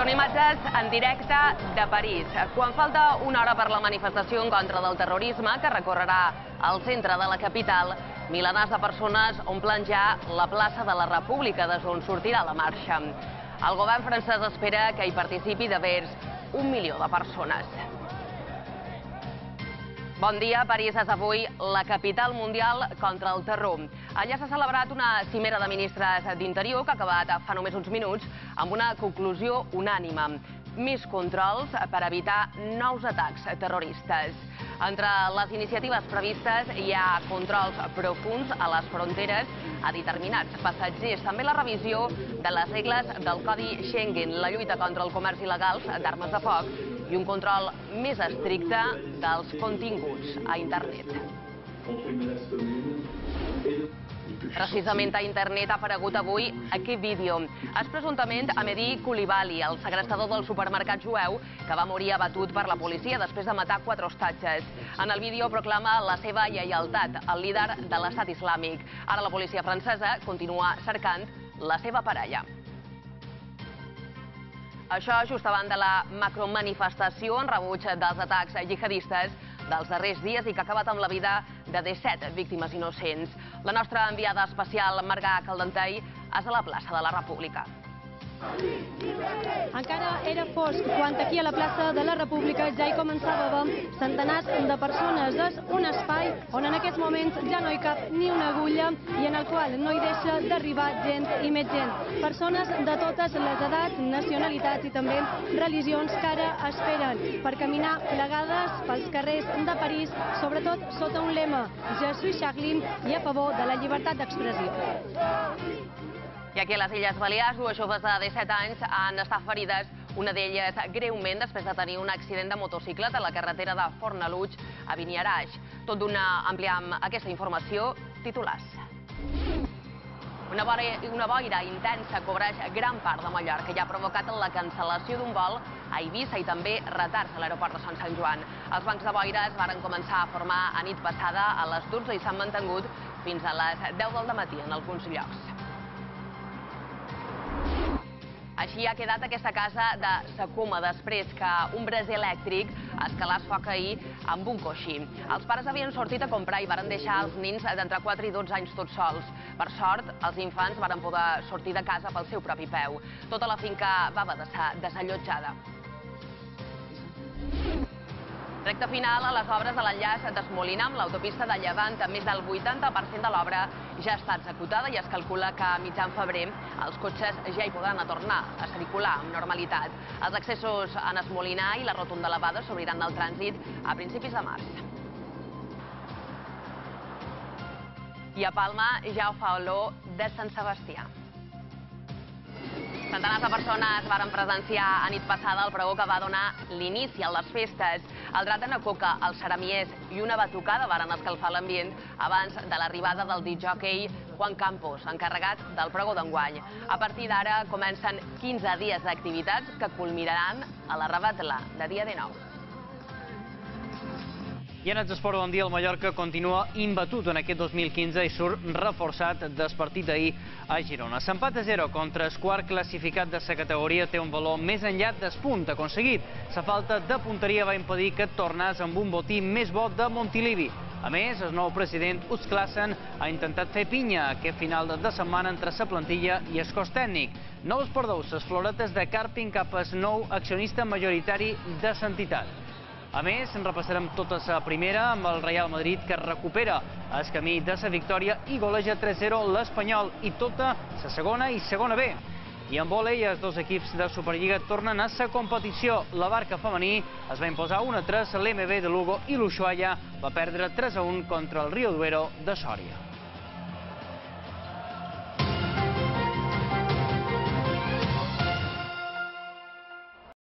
Són imatges en directe de París. Quan falta una hora per la manifestació en contra del terrorisme que recorrerà al centre de la capital, milenars de persones omplen ja la plaça de la República, des d'on sortirà la marxa. El govern francès espera que hi participi de vers 1 milió de persones. Bon dia. París és avui la capital mundial contra el terror. Allà s'ha celebrat una cimera de ministres d'Interior que ha acabat fa només uns minuts amb una conclusió unànime: més controls per evitar nous atacs terroristes. Entre les iniciatives previstes hi ha controls profunds a les fronteres a determinats passatgers, també la revisió de les regles del Codi Schengen, la lluita contra el comerç il·legal d'armes de foc i un control més estricte dels continguts a internet. Precisament a internet ha aparegut avui aquest vídeo. És presumptament Amédi Coulibaly, el segrestador del supermercat jueu que va morir abatut per la policia després de matar 4 ostatges. En el vídeo proclama la seva lleialtat al líder de l'Estat Islàmic. Ara la policia francesa continua cercant la seva parella. Això just abans de la macromanifestació en rebuig dels atacs jihadistes dels darrers dies i que ha acabat amb la vida de 17 víctimes innocents. La nostra enviada especial, Marga Caldentei, és a la plaça de la República. Encara era fosc quan aquí a la plaça de la República ja hi començava a haver centenars de persones. És un espai on en aquests moments ja no hi cap ni una agulla i en el qual no hi deixa d'arribar gent i més gent. Persones de totes les edats, nacionalitats i també religions que ara esperen per caminar plegades pels carrers de París, sobretot sota un lema: Je suis Charlie, i a favor de la llibertat d'expressió. I aquí a les Illes Balears, 2 joves de 17 anys han estat ferides, una d'elles greument després de tenir un accident de motocicleta a la carretera de Fornalutx a Beniarjó. Tot d'una ampliam aquesta informació, titulars. Una boira intensa cobreix gran part de Mallorca i ha provocat la cancel·lació d'un vol a Eivissa i també retards a l'aeroport de Sant Joan. Els bancs de boira es varen començar a formar a nit passada a les 12 i s'han mantingut fins a les 10 del matí en alguns llocs. Així ha quedat aquesta casa de Sacuma després que un braser elèctric escalàs foc ahir amb un coixí. Els pares havien sortit a comprar i varen deixar els nins d'entre 4 i 12 anys tots sols. Per sort, els infants varen poder sortir de casa pel seu propi peu. Tota la finca va haver de ser desallotjada. Recte final a les obres de l'enllaç d'Esmolina amb l'autopista de Llevant. Més del 80% de l'obra ja està executada i es calcula que a mitjan febrer els cotxes ja hi podran tornar a circular amb normalitat. Els accessos en Esmolina i la rotunda elevada s'obriran al trànsit a principis de març. I a Palma ja ho fa olor de Sant Sebastià. Centenars de persones varen presenciar a nit passada el pregó que va donar l'inici a les festes. El Drac de na Coca, els xeramiers i una batucada varen escalfar l'ambient abans de l'arribada del discjòquei Juan Campos, encarregat del pregó d'enguany. A partir d'ara comencen 15 dies d'activitats que culminaran a la revetla de dia 19. I en els esports, bon dia, el Mallorca continua imbatut en aquest 2015 i surt reforçat del partit d'ahir a Girona. L'empat a 0 contra el quart classificat de la categoria té un valor més enllà del punt aconseguit. La falta de punteria va impedir que tornés amb un botí més bo de Montilivi. A més, el nou president Urs Klassen ha intentat fer pinya aquest final de setmana entre la plantilla i el cos tècnic. No us perdeu les floretes de càrping cap al nou accionista majoritari de l'entitat. A més, en repassarem tota la primera amb el Real Madrid, que recupera el camí de la victòria i goleja 3-0 l'Espanyol, i tota la segona i segona B. I en vòlei, els dos equips de Superliga tornen a la competició. La Barca femení es va imposar 1-3 a l'MB de Lugo i l'Ushuaia va perdre 3-1 contra el Rio Duero de Sòria.